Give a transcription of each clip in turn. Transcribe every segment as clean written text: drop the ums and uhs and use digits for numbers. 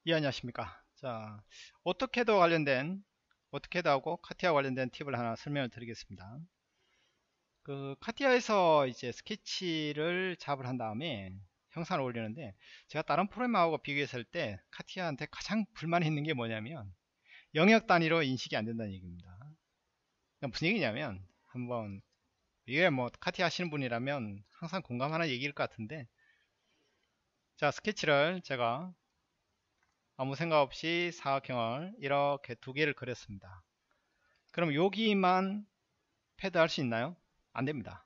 예, 안녕하십니까. 자, 오토캐드 관련된, 오토캐드하고 카티아 관련된 팁을 하나 설명을 드리겠습니다. 그, 카티아에서 이제 스케치를 작업을 한 다음에 형상을 올리는데, 제가 다른 프로그램하고 비교했을 때, 카티아한테 가장 불만이 있는 게 뭐냐면, 영역 단위로 인식이 안 된다는 얘기입니다. 그러니까 무슨 얘기냐면, 한번, 이게 뭐, 카티아 하시는 분이라면 항상 공감하는 얘기일 것 같은데, 자, 스케치를 제가 아무 생각 없이 사각형을 이렇게 두 개를 그렸습니다. 그럼 여기만 패드할 수 있나요? 안 됩니다.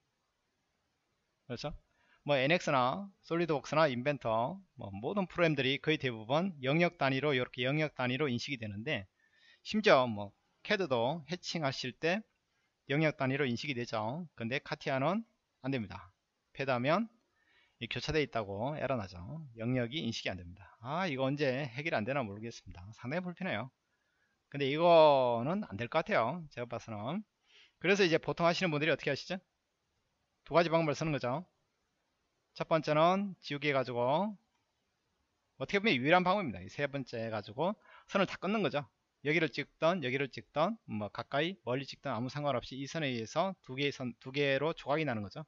그렇죠? 뭐 NX나 솔리드웍스나 인벤터 뭐 모든 프로그램들이 거의 대부분 영역 단위로 이렇게 영역 단위로 인식이 되는데 심지어 뭐 CAD도 해칭하실 때 영역 단위로 인식이 되죠. 근데 카티아는 안 됩니다. 패드하면 교차되어 있다고 에러 나죠. 영역이 인식이 안 됩니다. 아, 이거 언제 해결이 안 되나 모르겠습니다. 상당히 불편해요. 근데 이거는 안 될 것 같아요. 제가 봐서는. 그래서 이제 보통 하시는 분들이 어떻게 하시죠? 두 가지 방법을 쓰는 거죠. 첫 번째는 지우개 가지고 어떻게 보면 유일한 방법입니다. 이 세 번째 가지고 선을 다 끊는 거죠. 여기를 찍던 뭐 가까이 멀리 찍던 아무 상관없이 이 선에 의해서 두 개의 선, 두 개로 조각이 나는 거죠.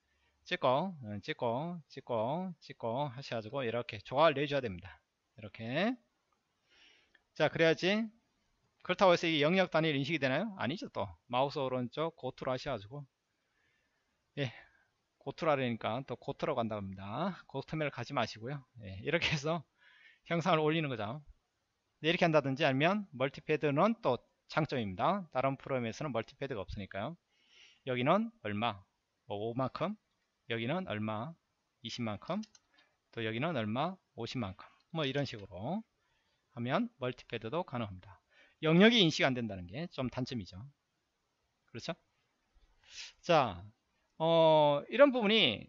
찍고 하셔가지고 이렇게 조각을 내줘야 됩니다. 이렇게. 자, 그래야지. 그렇다고 해서 이게 영역 단위로 인식이 되나요? 아니죠. 또 마우스 오른쪽 고투로 하셔가지고 예, 고투로 하려니까 또 고투로 간다고 합니다. 고투메를 가지 마시고요. 예, 이렇게 해서 형상을 올리는 거죠. 네, 이렇게 한다든지 아니면 멀티패드는 또 장점입니다. 다른 프로그램에서는 멀티패드가 없으니까요. 여기는 얼마, 뭐 5만큼, 여기는 얼마, 20만큼, 또 여기는 얼마, 50만큼, 뭐 이런 식으로 하면 멀티패드도 가능합니다. 영역이 인식 안 된다는 게 좀 단점이죠. 그렇죠? 자, 이런 부분이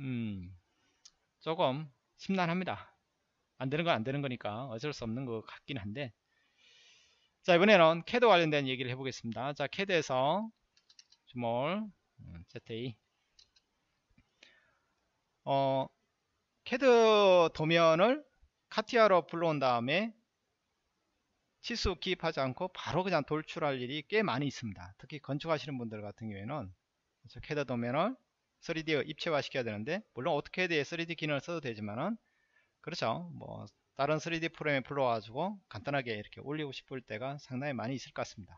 조금 심란합니다. 안 되는 건 안 되는 거니까 어쩔 수 없는 것 같긴 한데, 자, 이번에는 캐드 관련된 얘기를 해보겠습니다. 자, 캐드에서 스몰 ZA 캐드 도면을 카티아로 불러온 다음에 치수 기입하지 않고 바로 그냥 돌출할 일이 꽤 많이 있습니다. 특히 건축하시는 분들 같은 경우에는 캐드 도면을 3D에 입체화 시켜야 되는데, 물론 오토캐드에 3D 기능을 써도 되지만은 그렇죠. 뭐 다른 3D 프로그램에 불러가지고 간단하게 이렇게 올리고 싶을 때가 상당히 많이 있을 것 같습니다.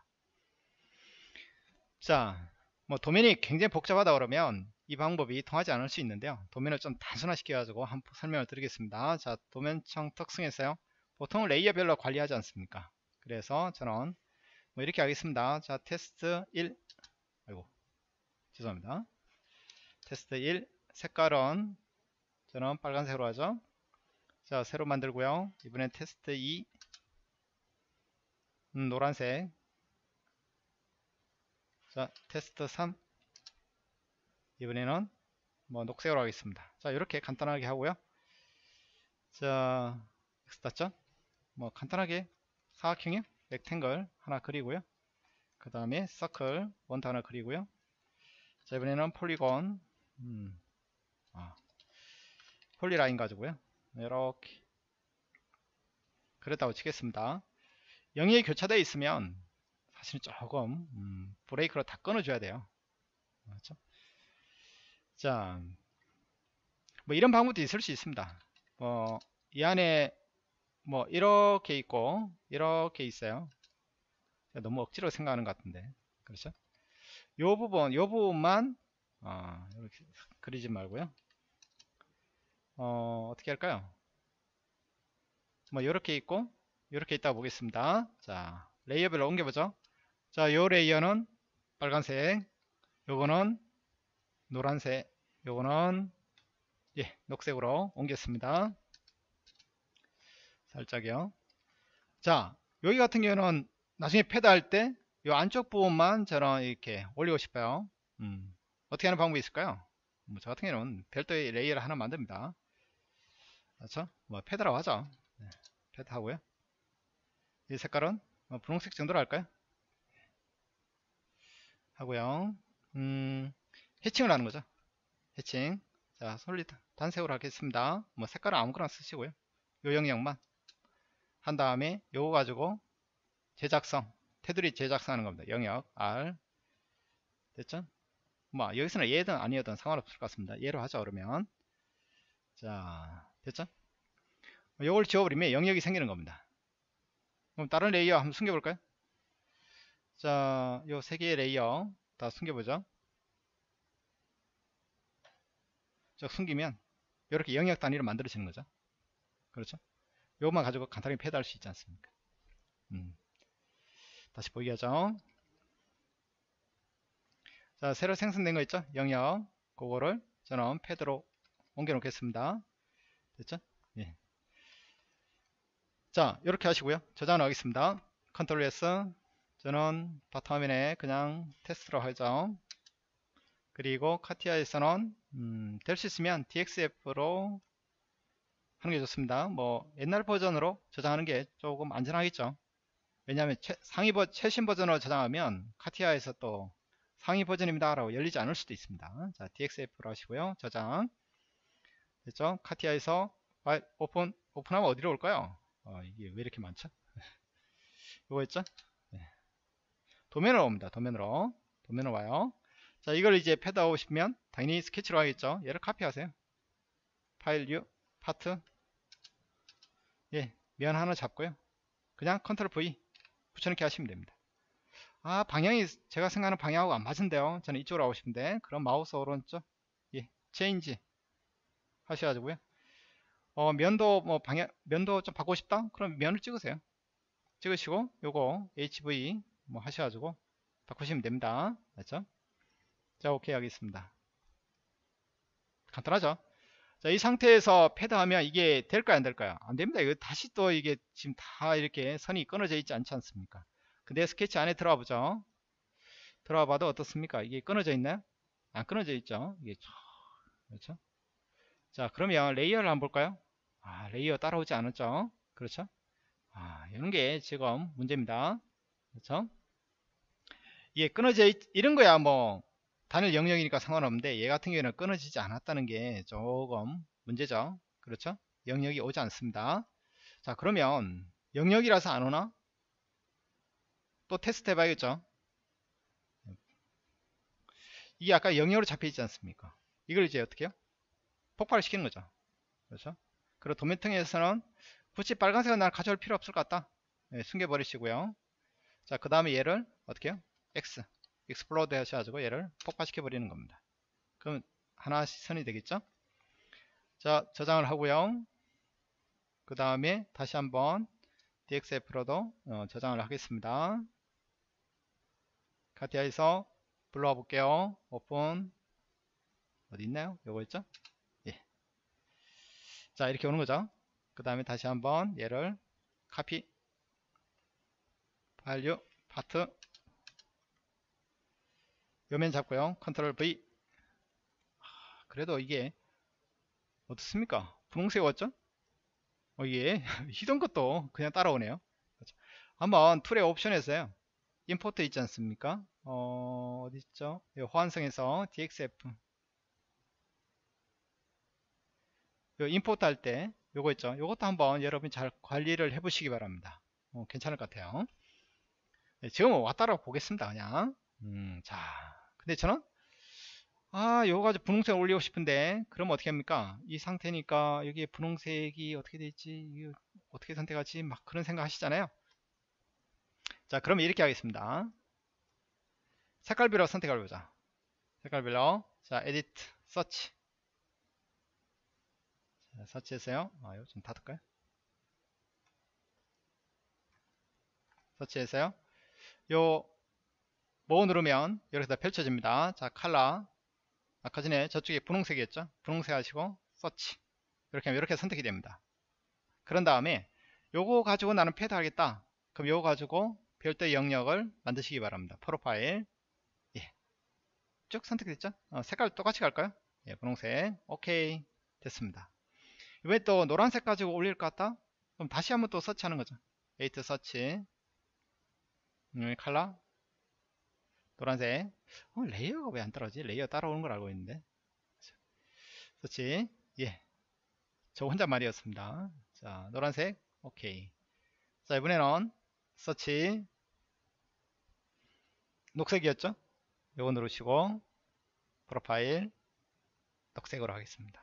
자, 뭐 도면이 굉장히 복잡하다 그러면 이 방법이 통하지 않을 수 있는데요. 도면을 좀 단순화시켜 가지고 한번 설명을 드리겠습니다. 자, 도면청 특성에서요, 보통 레이어별로 관리하지 않습니까? 그래서 저는 뭐 이렇게 하겠습니다. 자, 테스트 1, 아이고 죄송합니다. 테스트 1 색깔은 저는 빨간색으로 하죠. 자, 새로 만들고요. 이번엔 테스트 2 노란색. 자, 테스트 3 이번에는 뭐 녹색으로 하겠습니다. 자, 이렇게 간단하게 하고요. 자, 엑스타점 뭐 간단하게 사각형의 렉탱글 하나 그리고요. 그 다음에 서클 원도 하나 그리고요. 자, 이번에는 폴리곤 아, 폴리라인 가지고요. 이렇게 그랬다고 치겠습니다. 영역이 교차되어 있으면 사실 조금 브레이크로 다 끊어줘야 돼요. 그렇죠? 자, 뭐 이런 방법도 있을 수 있습니다. 이 안에 뭐 이렇게 있고 이렇게 있어요. 너무 억지로 생각하는 것 같은데, 그렇죠? 요 부분만 이렇게 그리지 말고요. 어떻게 할까요? 뭐 이렇게 있고 이렇게 있다고 보겠습니다. 자, 레이어별로 옮겨보죠. 자, 요 레이어는 빨간색, 요거는 노란색, 요거는 예, 녹색으로 옮겼습니다. 살짝요. 자, 여기 같은 경우는 나중에 패드 할 때 요 안쪽 부분만 저는 이렇게 올리고 싶어요. 어떻게 하는 방법이 있을까요? 저 같은 경우는 별도의 레이어를 하나 만듭니다. 그렇죠? 뭐 패드라고 하죠. 네, 패드 하고요. 이 색깔은 분홍색 정도로 할까요? 하고요. 해칭을 하는 거죠. 해칭. 자, 솔리드 단색으로 하겠습니다. 뭐 색깔은 아무거나 쓰시고요. 요 영역만. 한 다음에 요거 가지고 제작성, 테두리 제작성하는 겁니다. 영역 R. 됐죠? 뭐 여기서는 얘든 아니어든 상관없을 것 같습니다. 얘로 하자 그러면. 자, 됐죠? 요걸 지워버리면 영역이 생기는 겁니다. 그럼 다른 레이어 한번 숨겨볼까요? 자, 요 세 개의 레이어 다 숨겨보죠. 쭉 숨기면 이렇게 영역 단위로 만들어지는 거죠. 그렇죠? 요것만 가지고 간단하게 패드할 수 있지 않습니까? 다시 보기 하죠. 자, 새로 생성된 거 있죠? 영역. 그거를 저는 패드로 옮겨 놓겠습니다. 됐죠? 예. 자, 이렇게 하시고요. 저장을 하겠습니다. 컨트롤 S. 저는 바텀화면에 그냥 테스트로 하죠. 그리고 카티아에서는 될 수 있으면 DXF로 하는 게 좋습니다. 뭐 옛날 버전으로 저장하는 게 조금 안전하겠죠. 왜냐하면 최신 버전으로 저장하면 카티아에서 또 상위 버전입니다 라고 열리지 않을 수도 있습니다. 자, DXF로 하시고요. 저장. 됐죠? 카티아에서 오픈하면 어디로 올까요? 이게 왜 이렇게 많죠? 이거 있죠? 네. 도면으로 옵니다. 도면으로 와요. 자, 이걸 이제 패드하고 싶으면 당연히 스케치로 하겠죠. 얘를 카피하세요. 파일 뉴 파트. 예, 면 하나 잡고요. 그냥 컨트롤 V 붙여넣기 하시면 됩니다. 아, 방향이 제가 생각하는 방향하고 안 맞은데요. 저는 이쪽으로 하고 싶은데. 그럼 마우스 오른쪽 예, 체인지 하셔가지고요. 면도 뭐 면도 좀 바꾸고 싶다? 그럼 면을 찍으세요. 찍으시고 요거 HV 뭐 하셔가지고 바꾸시면 됩니다. 맞죠? 자, 오케이 하겠습니다. 간단하죠? 자, 이 상태에서 패드하면 이게 될까요, 안 될까요? 안 됩니다. 이거 다시 또 이게 지금 다 이렇게 선이 끊어져 있지 않지 않습니까? 근데 스케치 안에 들어와 보죠. 들어와 봐도 어떻습니까? 이게 끊어져 있나요? 안 끊어져 있죠. 이게 그렇죠? 자, 그러면 레이어를 한번 볼까요? 아, 레이어 따라오지 않았죠? 그렇죠? 아, 이런 게 지금 문제입니다. 그렇죠? 이게 이런 거야 뭐 단일 영역이니까 상관없는데 얘 같은 경우에는 끊어지지 않았다는 게 조금 문제죠. 그렇죠? 영역이 오지 않습니다. 자, 그러면 영역이라서 안 오나? 또 테스트 해봐야겠죠. 이게 아까 영역으로 잡혀 있지 않습니까? 이걸 이제 어떻게 해요? 폭발시키는 거죠. 그렇죠? 그리고 도면통에서는 굳이 빨간색은 난 가져올 필요 없을 것 같다. 네, 숨겨버리시고요. 자, 그 다음에 얘를 어떻게 해요? X 익스플로드 하셔가지고 얘를 폭발시켜 버리는 겁니다. 그럼 하나씩 선이 되겠죠? 자, 저장을 하고요. 그 다음에 다시 한번 DXF로도 저장을 하겠습니다. 카티아에서 불러와 볼게요. 오픈. 어디 있나요? 요거 있죠? 예. 자, 이렇게 오는 거죠. 그 다음에 다시 한번 얘를 카피 파일 뉴 파트 요면 잡고요. 컨트롤 V. 그래도 이게 어떻습니까? 분홍색 왔죠? 이게 희던 것도 그냥 따라오네요. 그렇죠? 한번 툴의 옵션에서요. 임포트 있지 않습니까? 어디 있죠? 호환성에서 DXF 요 임포트 할 때 요거 있죠? 요것도 한번 여러분 잘 관리를 해 보시기 바랍니다. 괜찮을 것 같아요. 네, 지금 왔다라 보겠습니다. 그냥 자, 근데 저는 요거 가지고 분홍색 올리고 싶은데 그럼 어떻게 합니까? 이 상태니까 여기에 분홍색이 어떻게 되지? 이거 어떻게 선택하지? 막 그런 생각 하시잖아요. 자, 그러면 이렇게 하겠습니다. 색깔별로 선택을 해보자. 색깔별로. 자, 에디트, 서치. 자, 서치해서요. 이거 좀 닫을까요? 서치해서요. 요, 뭐 누르면 이렇게 다 펼쳐집니다. 자, 컬러. 아까 전에 저쪽에 분홍색이었죠? 분홍색 하시고, 서치. 이렇게 하면 이렇게 선택이 됩니다. 그런 다음에 요거 가지고 나는 패드 하겠다. 그럼 요거 가지고 별도의 영역을 만드시기 바랍니다. 프로파일. 예. 쭉 선택됐죠? 색깔 똑같이 갈까요? 예, 분홍색. 오케이. 됐습니다. 왜 또 노란색 가지고 올릴 것 같다? 그럼 다시 한번 또 서치하는 거죠. 에이트 서치. 컬러. 노란색. 레이어가 왜 안 따라오지? 레이어 따라오는 걸 알고 있는데. 서치. 예. 저 혼자 말이었습니다. 자, 노란색. 오케이. 자, 이번에는 서치 녹색이었죠? 요거 누르시고 프로파일 녹색으로 하겠습니다.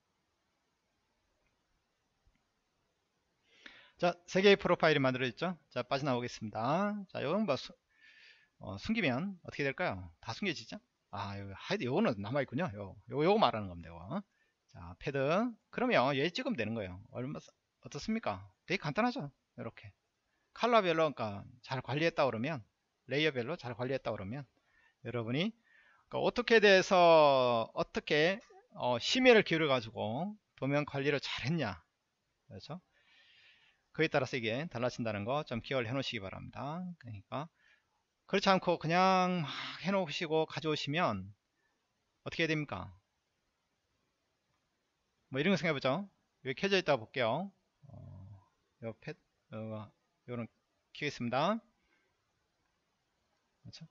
자, 3개의 프로파일이 만들어졌죠? 자, 빠져나오겠습니다. 자, 요건 뭐 숨기면 어떻게 될까요? 다 숨겨지죠? 아, 하여튼 요거는 남아있군요. 요거 말하는 겁니다. 요거. 자, 패드. 그러면 얘 찍으면 되는 거예요. 어떻습니까? 되게 간단하죠? 이렇게. 컬러별로, 그러니까 잘 관리했다 그러면, 레이어별로 잘 관리했다 그러면, 여러분이, 그러니까 어떻게 돼서, 어떻게, 심혈을 기울여가지고, 도면 관리를 잘 했냐. 그렇죠? 그에 따라서 이게 달라진다는 거 좀 기억을 해 놓으시기 바랍니다. 그러니까, 그렇지 않고 그냥 막 해놓으시고 가져오시면 어떻게 해야 됩니까? 뭐 이런 거 생각해보죠. 여기 켜져 있다 볼게요. 요 요런 키겠습니다. 그렇죠?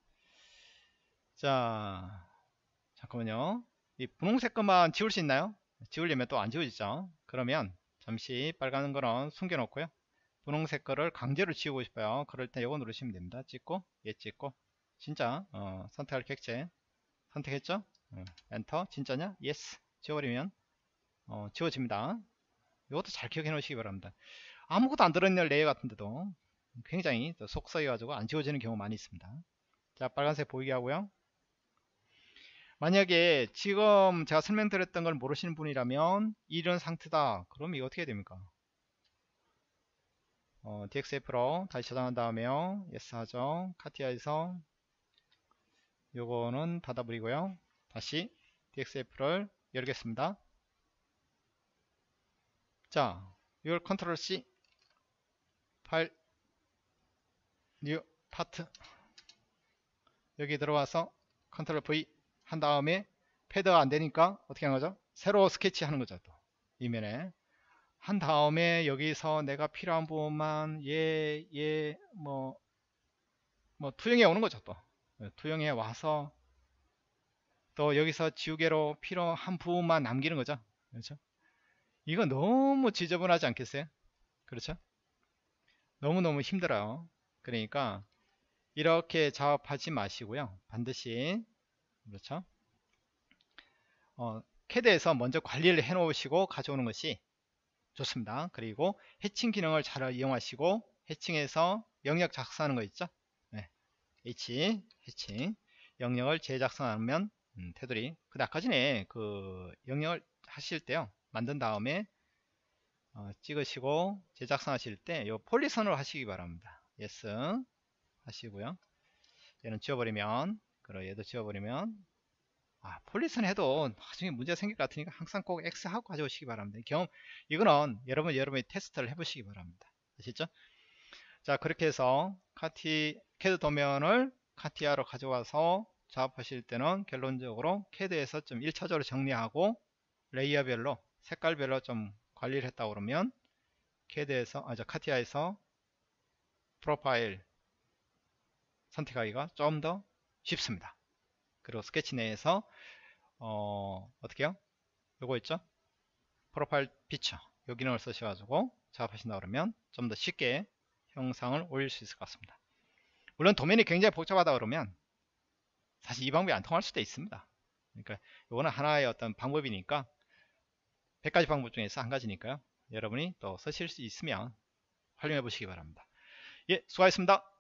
자, 잠깐만요. 이 분홍색 것만 지울 수 있나요? 지우려면 또 안 지워지죠. 그러면 잠시 빨간 거는 숨겨놓고요. 분홍색 거를 강제로 지우고 싶어요. 그럴 때 이거 누르시면 됩니다. 찍고 얘 찍고 진짜 선택할 객체 선택했죠? 엔터. 진짜냐? 예스. 지워버리면 지워집니다. 이것도 잘 기억해 놓으시기 바랍니다. 아무것도 안 들어있는 레이어 같은데도 굉장히 속 썩여 가지고 안 지워지는 경우 많이 있습니다. 자, 빨간색 보이게 하고요. 만약에 지금 제가 설명드렸던 걸 모르시는 분이라면 이런 상태다. 그럼 이거 어떻게 해야 됩니까? DXF로 다시 저장한 다음에요. 예스 하죠. 카티아에서 요거는 닫아버리고요. 다시 DXF를 열겠습니다. 자, 이걸 컨트롤 C 파일 뉴 파트 여기 들어와서 컨트롤 V 한 다음에 패드가 안 되니까 어떻게 하는 거죠? 새로 스케치 하는 거죠. 또 이면에 한 다음에 여기서 내가 필요한 부분만 뭐 투영해 오는 거죠. 또 투영해 와서 또 여기서 지우개로 필요한 부분만 남기는 거죠. 그렇죠? 이거 너무 지저분하지 않겠어요? 그렇죠? 너무너무 힘들어요. 그러니까 이렇게 작업하지 마시고요. 반드시 그렇죠? 캐드에서 먼저 관리를 해 놓으시고 가져오는 것이 좋습니다. 그리고 해칭 기능을 잘 이용하시고 해칭해서 영역 작성하는 거 있죠? 네. 해칭 영역을 재작성하면 테두리 아까 전에 그 영역을 하실 때요 만든 다음에 찍으시고 재작성하실 때 요 폴리선으로 하시기 바랍니다. 예스 하시고요. 얘는 지워버리면 그리고 얘도 지워버리면 폴리선 해도 나중에 문제 생길 것 같으니까 항상 꼭 X 하고 가져오시기 바랍니다. 이거는 여러분이 테스트를 해보시기 바랍니다. 아시죠? 자, 그렇게 해서 캐드 도면을 카티아로 가져와서 작업하실 때는 결론적으로 캐드에서 좀 1차적으로 정리하고 레이어별로 색깔별로 좀 관리를 했다 그러면 캐드에서 카티아에서 프로파일 선택하기가 좀 더 쉽습니다. 그리고 스케치 내에서 어떻게요? 요거 있죠? 프로파일 피처 요 기능을 쓰셔가지고 작업하신다 그러면 좀 더 쉽게 형상을 올릴 수 있을 것 같습니다. 물론 도면이 굉장히 복잡하다 그러면 사실 이 방법이 안 통할 수도 있습니다. 그러니까 요거는 하나의 어떤 방법이니까 100가지 방법 중에서 한 가지니까요. 여러분이 또 쓰실 수 있으면 활용해 보시기 바랍니다. 예, 수고하셨습니다.